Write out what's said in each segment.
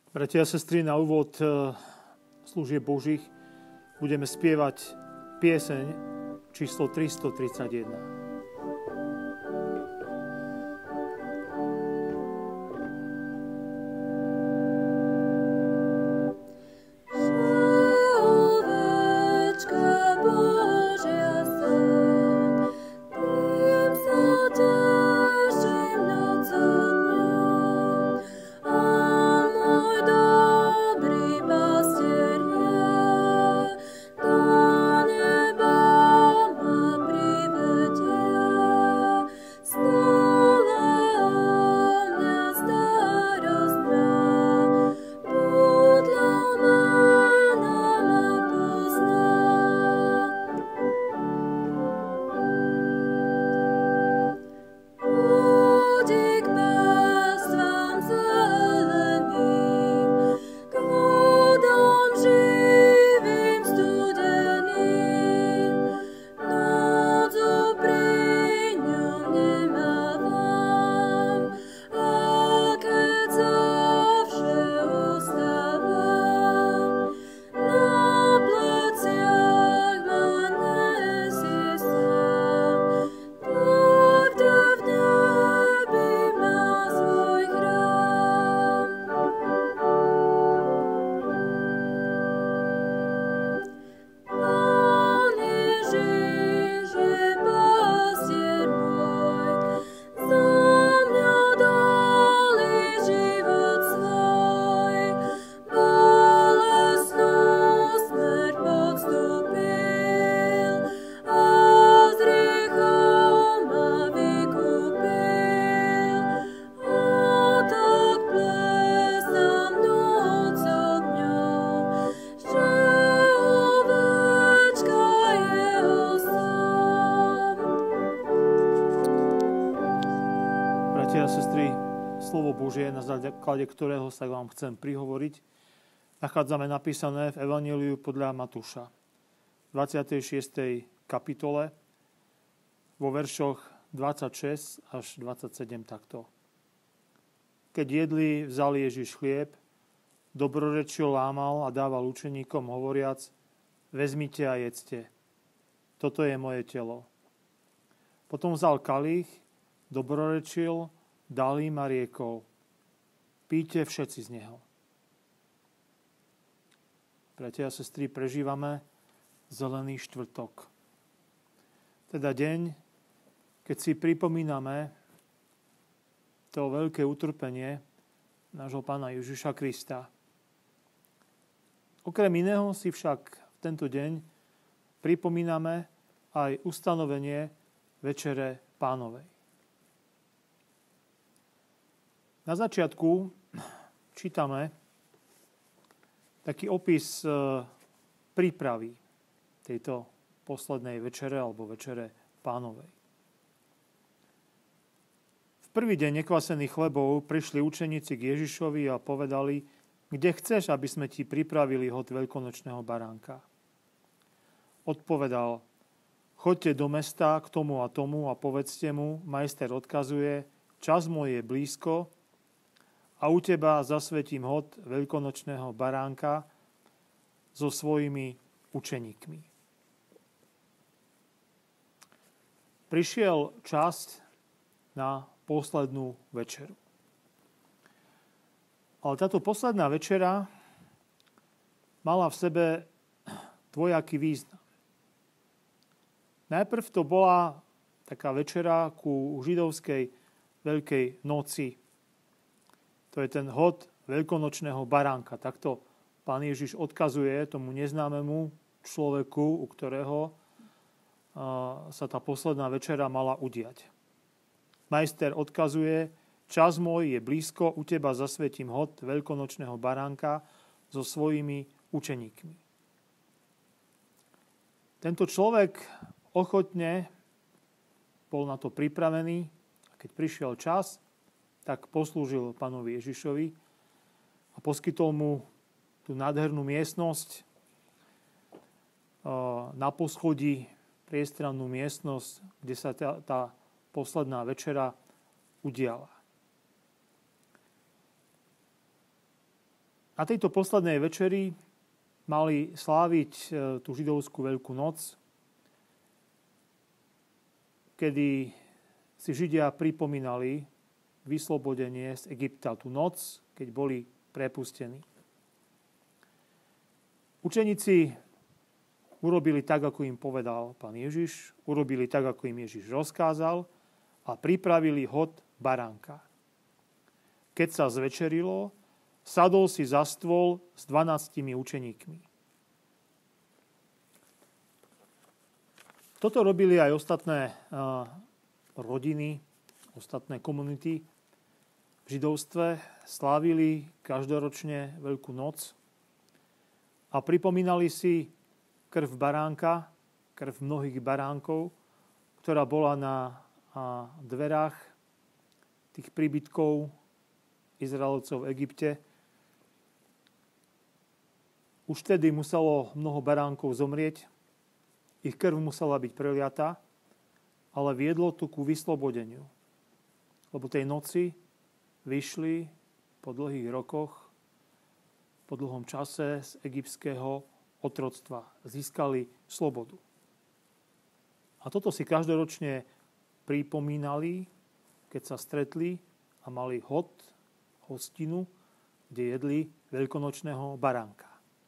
Bratia a sestry, na úvod služieb Božích budeme spievať pieseň číslo 331. Na základe ktorého sa vám chcem prihovoriť, nachádzame napísané v Evanjeliu podľa Matúša v 26. kapitole vo veršoch 26 až 27 takto. Keď jedli, vzal Ježiš chlieb, dobrorečil, lámal a dával učeníkom, hovoriac: vezmite a jedzte, toto je moje telo. Potom vzal kalich, dobrorečil, dal im a riekol: píte všetci z neho. Bratia a sestry, prežívame Zelený štvrtok. Teda deň, keď si pripomíname to veľké utrpenie nášho Pána Ježiša Krista. Okrem iného si však v tento deň pripomíname aj ustanovenie Večere Pánovej. Na začiatku čítame taký opis prípravy tejto poslednej večere alebo Večere Pánovej. V prvý deň nekvasených chlebov prišli učeníci k Ježišovi a povedali: kde chceš, aby sme ti pripravili hod veľkonočného baránka? Odpovedal: choďte do mesta k tomu a tomu a povedzte mu, majster odkazuje, čas môj je blízko, a u teba zasvetím hod veľkonočného baránka so svojimi učeníkmi. Prišiel čas na poslednú večeru. Ale táto posledná večera mala v sebe dvojaký význam. Najprv to bola taká večera ku židovskej Veľkej noci. To je ten hod veľkonočného baránka. Takto Pán Ježiš odkazuje tomu neznámemu človeku, u ktorého sa tá posledná večera mala udiať. Majster odkazuje: čas môj je blízko, u teba zasvetím hod veľkonočného baránka so svojimi učeníkmi. Tento človek ochotne bol na to pripravený a keď prišiel čas, tak poslúžil Pánovi Ježišovi a poskytol mu tú nádhernú miestnosť na poschodí, priestrannú miestnosť, kde sa tá posledná večera udiala. Na tejto poslednej večeri mali sláviť tú židovskú Veľkú noc, kedy si Židia pripomínali vyslobodenie z Egypta, tú noc, keď boli prepustení. Učeníci urobili tak, ako im povedal Pán Ježiš, urobili tak, ako im Ježiš rozkázal a pripravili hod baránka. Keď sa zvečerilo, sadol si za stôl s 12 učeníkmi. Toto robili aj ostatné rodiny, ostatné komunity v židovstve. Slávili každoročne Veľkú noc a pripomínali si krv baránka, krv mnohých baránkov, ktorá bola na dverách tých príbytkov Izraelcov v Egypte. Už vtedy muselo mnoho baránkov zomrieť, ich krv musela byť preliatá, ale viedlo to ku vyslobodeniu. Lebo tej noci vyšli po dlhých rokoch, po dlhom čase z egyptského otroctva. Získali slobodu. A toto si každoročne pripomínali, keď sa stretli a mali hostinu, kde jedli veľkonočného baránka.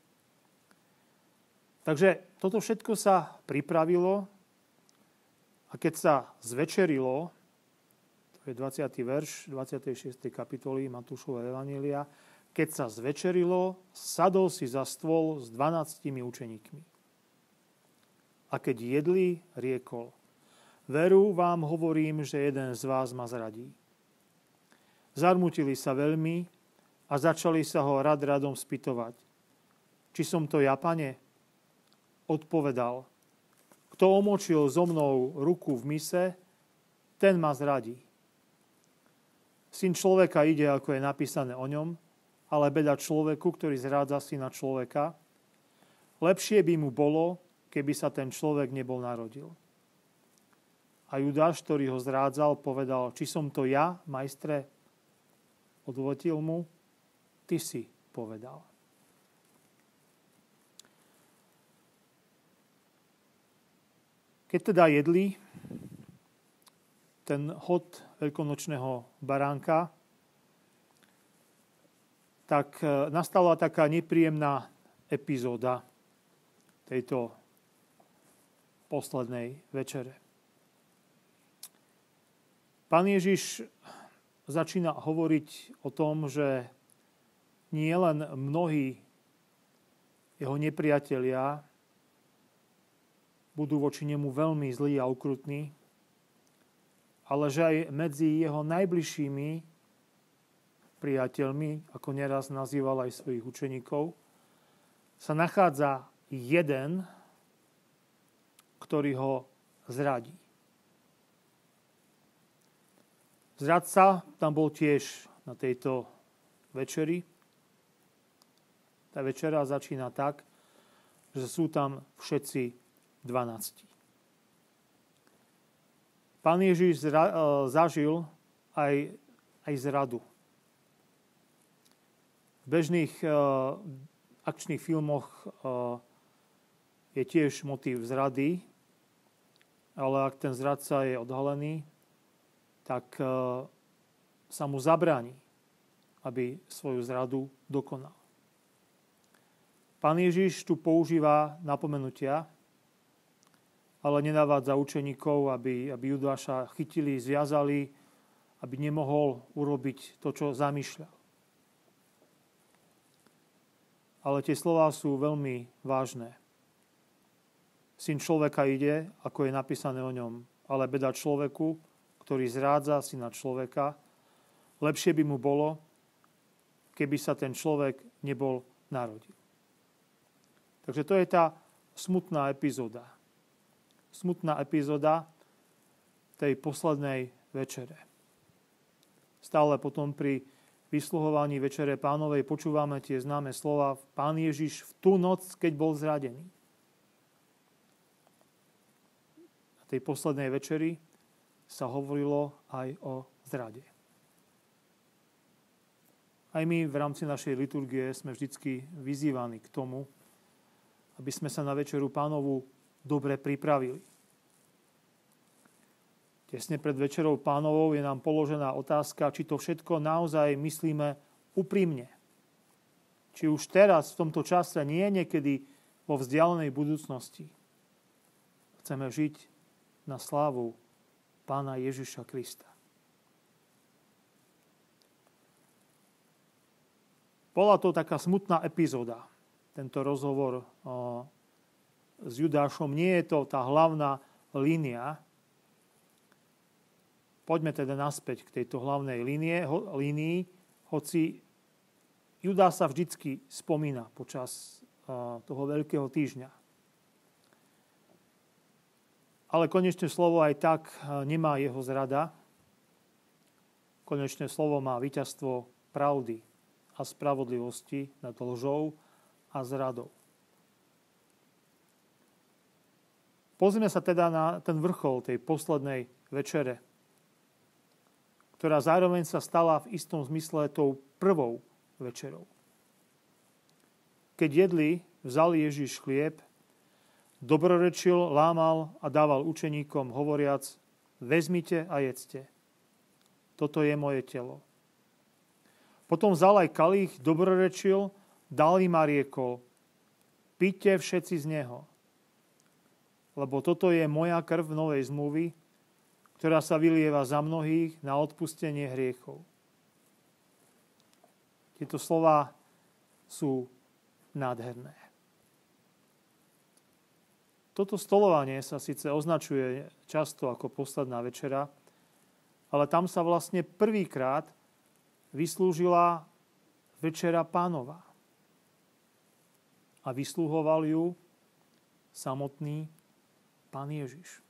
Takže toto všetko sa pripravilo a keď sa zvečerilo, to je 20. verš 26. kapitoly Matúšovho evanjelia, keď sa zvečerilo, sadol si za stôl s 12 učeníkmi. A keď jedli, riekol: Veru vám hovorím, že jeden z vás ma zradí. Zarmutili sa veľmi a začali sa ho radom spytovať. Či som to ja, Pane? Odpovedal: Kto omočil so mnou ruku v mise, ten ma zradí. Syn človeka ide, ako je napísané o ňom, ale beda človeku, ktorý zrádza syna človeka. Lepšie by mu bolo, keby sa ten človek nebol narodil. A Judáš, ktorý ho zrádzal, povedal: Či som to ja, majstre? Odvetil mu: Ty si povedal. Keď teda jedli ten hod veľkonočného baránka, tak nastala taká nepríjemná epizóda tejto poslednej večere. Pán Ježiš začína hovoriť o tom, že nie len mnohí jeho nepriatelia budú voči nemu veľmi zlí a ukrutní, ale že aj medzi jeho najbližšími priateľmi, ako neraz nazýval aj svojich učeníkov, sa nachádza jeden, ktorý ho zradí. Zradca tam bol tiež na tejto večeri. Tá večera začína tak, že sú tam všetci 12. Pán Ježiš zažil aj zradu. V bežných akčných filmoch je tiež motív zrady, ale ak ten zradca je odhalený, tak sa mu zabráni, aby svoju zradu dokonal. Pán Ježiš tu používa napomenutia, ale nenavádza učeníkov, aby Judáša chytili, zviazali, aby nemohol urobiť to, čo zamýšľal. Ale tie slová sú veľmi vážne. Syn človeka ide, ako je napísané o ňom, ale beda človeku, ktorý zrádza syna človeka. Lepšie by mu bolo, keby sa ten človek nebol narodil. Takže to je tá smutná epizóda. Smutná epizóda tej poslednej večere. Stále potom pri vysluhovaní večere Pánovej počúvame tie známe slova: Pán Ježiš v tú noc, keď bol zradený. Na tej poslednej večeri sa hovorilo aj o zrade. Aj my v rámci našej liturgie sme vždycky vyzývaní k tomu, aby sme sa na Večeru Pánovu dobre pripravili. Tesne pred Večerou Pánovou je nám položená otázka, či to všetko naozaj myslíme úprimne. Či už teraz, v tomto čase, nie niekedy vo vzdialenej budúcnosti chceme žiť na slávu Pána Ježiša Krista. Bola to taká smutná epizóda, tento rozhovor s Judášom. Nie je to tá hlavná línia. Poďme teda naspäť k tejto hlavnej línii, hoci Judás sa vždycky spomína počas toho Veľkého týždňa. Ale konečné slovo aj tak nemá jeho zrada. Konečné slovo má víťazstvo pravdy a spravodlivosti nad lžou a zradou. Pozrieme sa teda na ten vrchol tej poslednej večere, ktorá zároveň sa stala v istom zmysle tou prvou večerou. Keď jedli, vzal Ježiš chlieb, dobrorečil, lámal a dával učeníkom, hovoriac: vezmite a jedzte. Toto je moje telo. Potom vzal aj kalich, dobrorečil, dal im a riekol: píďte všetci z neho, lebo toto je moja krv novej zmluvy, ktorá sa vylieva za mnohých na odpustenie hriechov. Tieto slová sú nádherné. Toto stolovanie sa síce označuje často ako posledná večera, ale tam sa vlastne prvýkrát vyslúžila Večera Pánova. A vyslúhoval ju samotný Pán Ježiš.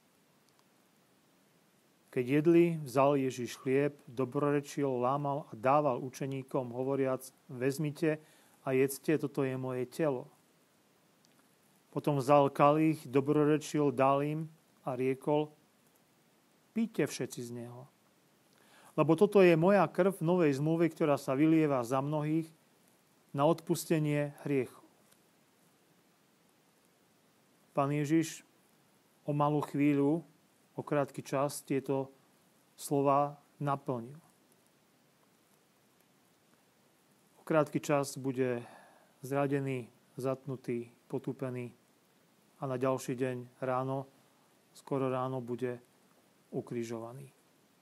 Keď jedli, vzal Ježiš chlieb, dobrorečil, lámal a dával učeníkom, hovoriac: vezmite a jedzte, toto je moje telo. Potom vzal kalich, dobrorečil, dal im a riekol: píďte všetci z neho. Lebo toto je moja krv novej zmluvy, ktorá sa vylieva za mnohých na odpustenie hriechov. Pán Ježiš o malú chvíľu, o krátky čas tieto slova naplnil. O krátky čas bude zradený, zatnutý, potúpený a na ďalší deň ráno, skoro ráno, bude ukrižovaný.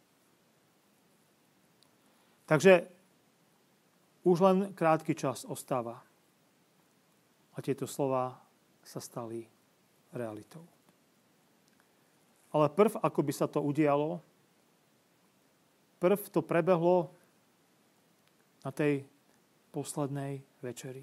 Takže už len krátky čas ostáva a tieto slova sa stali realitou. Ale prv, ako by sa to udialo, prv to prebehlo na tej poslednej večeri.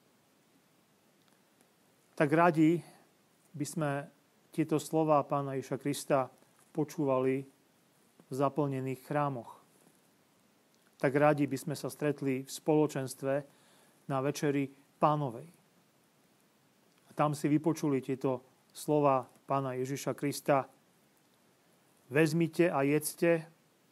Tak radi by sme tieto slová Pána Ježiša Krista počúvali v zaplnených chrámoch. Tak radi by sme sa stretli v spoločenstve na Večeri Pánovej. A tam si vypočuli tieto slova Pána Ježiša Krista: vezmite a jedzte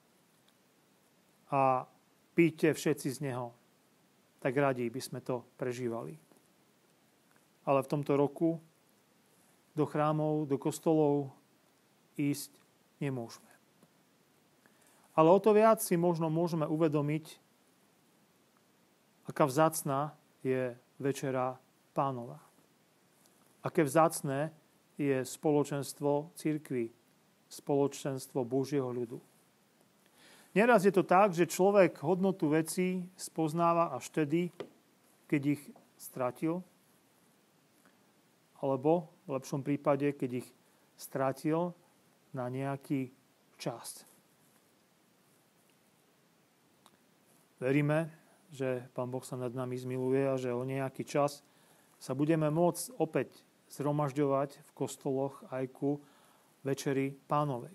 a píďte všetci z neho. Tak radi by sme to prežívali. Ale v tomto roku do chrámov, do kostolov ísť nemôžeme. Ale o to viac si možno môžeme uvedomiť, aká vzácna je Večera Pánova. Aké vzácne je spoločenstvo cirkvi, spoločenstvo Božieho ľudu. Neraz je to tak, že človek hodnotu vecí spoznáva až vtedy, keď ich stratil, alebo v lepšom prípade, keď ich stratil na nejaký čas. Veríme, že Pán Boh sa nad nami zmiluje a že o nejaký čas sa budeme môcť opäť zhromažďovať v kostoloch aj ku Večeri Pánovej.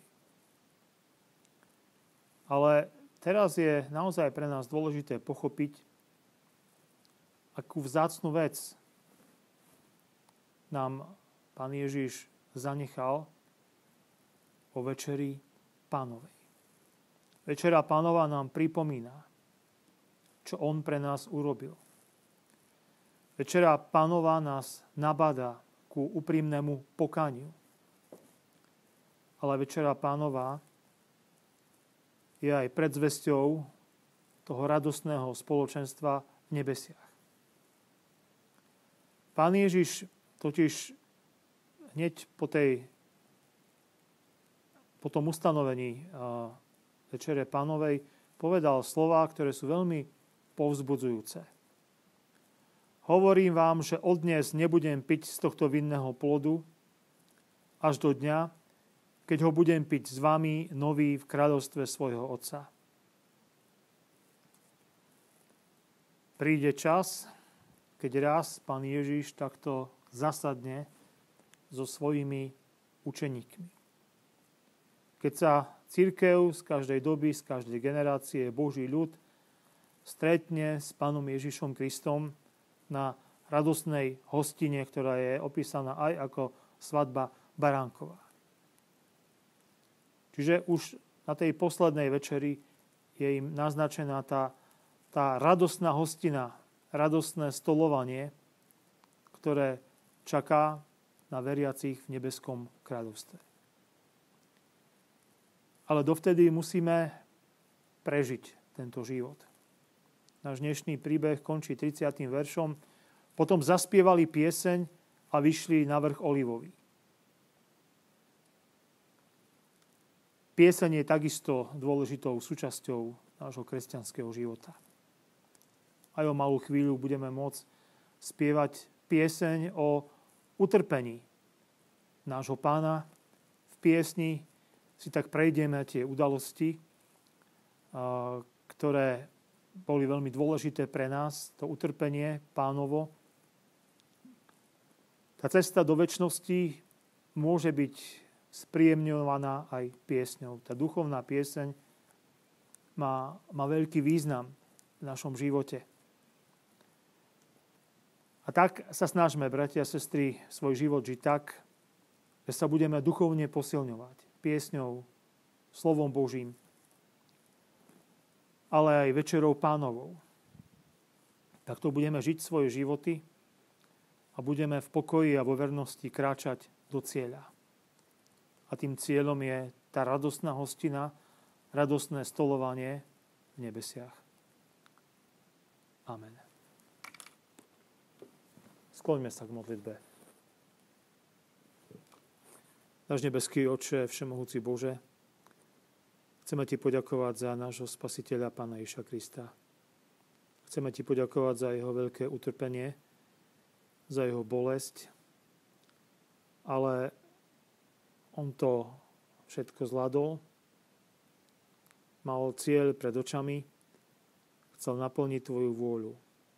Ale teraz je naozaj pre nás dôležité pochopiť, akú vzácnu vec nám Pán Ježiš zanechal o Večeri Pánovej. Večera Pánova nám pripomína, čo on pre nás urobil. Večera Pánova nás nabáda ku úprimnému pokaniu. Ale Večera Pánova je aj predzvesťou toho radostného spoločenstva v nebesiach. Pán Ježiš totiž hneď po tom ustanovení Večere Pánovej povedal slová, ktoré sú veľmi povzbudzujúce. Hovorím vám, že od dnes nebudem piť z tohto vinného plodu až do dňa, keď ho budem piť s vami nový v kráľovstve svojho Otca. Príde čas, keď raz Pán Ježiš takto zasadne so svojimi učeníkmi. Keď sa cirkev z každej doby, z každej generácie, Boží ľud stretne s Pánom Ježišom Kristom na radostnej hostine, ktorá je opísaná aj ako svadba baránková. Čiže už na tej poslednej večeri je im naznačená tá radostná hostina, radostné stolovanie, ktoré čaká na veriacich v nebeskom kráľovstve. Ale dovtedy musíme prežiť tento život. Náš dnešný príbeh končí 30. veršom. Potom zaspievali pieseň a vyšli na vrch Olivový. Pieseň je takisto dôležitou súčasťou nášho kresťanského života. Aj o malú chvíľu budeme môcť spievať pieseň o utrpení nášho Pána. V piesni si tak prejdeme tie udalosti, ktoré boli veľmi dôležité pre nás, to utrpenie Pánovo. Tá cesta do večnosti môže byť spríjemňovaná aj piesňou. Tá duchovná pieseň má veľký význam v našom živote. A tak sa snažme, bratia a sestry, svoj život žiť tak, že sa budeme duchovne posilňovať piesňou, slovom Božím, ale aj Večerou Pánovou. Takto budeme žiť svoje životy a budeme v pokoji a vo vernosti kráčať do cieľa. A tým cieľom je tá radostná hostina, radostné stolovanie v nebesiach. Amen. Skloňme sa k modlitbe. Náš nebeský Otče, všemohúci Bože, chceme Ti poďakovať za nášho Spasiteľa, Pána Ježiša Krista. Chceme Ti poďakovať za Jeho veľké utrpenie, za Jeho bolesť, ale On to všetko zvládol, mal cieľ pred očami, chcel naplniť Tvoju vôľu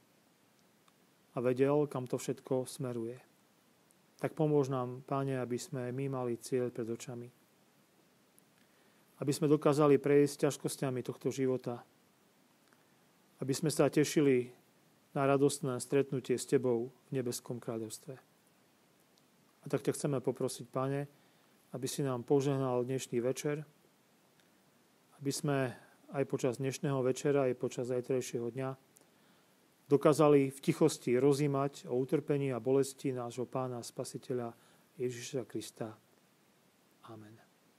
a vedel, kam to všetko smeruje. Tak pomôž nám, Páne, aby sme my mali cieľ pred očami. Aby sme dokázali prejsť ťažkosťami tohto života. Aby sme sa tešili na radostné stretnutie s Tebou v nebeskom kráľovstve. A tak ťa chceme poprosiť, Pane, aby si nám požehnal dnešný večer, aby sme aj počas dnešného večera, aj počas zajtrajšieho dňa dokázali v tichosti rozímať o utrpení a bolesti nášho Pána Spasiteľa Ježiša Krista. Amen.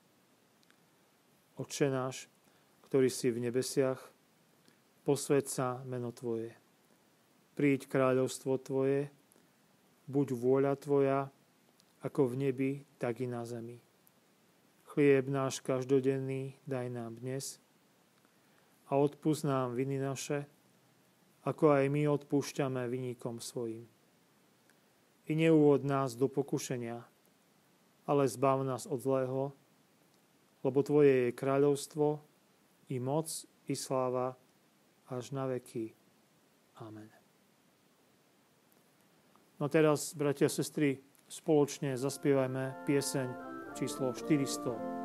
Otče náš, ktorý si v nebesiach, posväť sa meno Tvoje. Príď kráľovstvo Tvoje, buď vôľa Tvoja, ako v nebi, tak i na zemi. Chlieb náš každodenný daj nám dnes a odpusť nám viny naše, ako aj my odpúšťame viníkom svojim. I neuvod nás do pokušenia, ale zbav nás od zlého, lebo Tvoje je kráľovstvo, i moc, i sláva, až na veky. Amen. No teraz, bratia a sestry, spoločne zaspievajme pieseň číslo 400.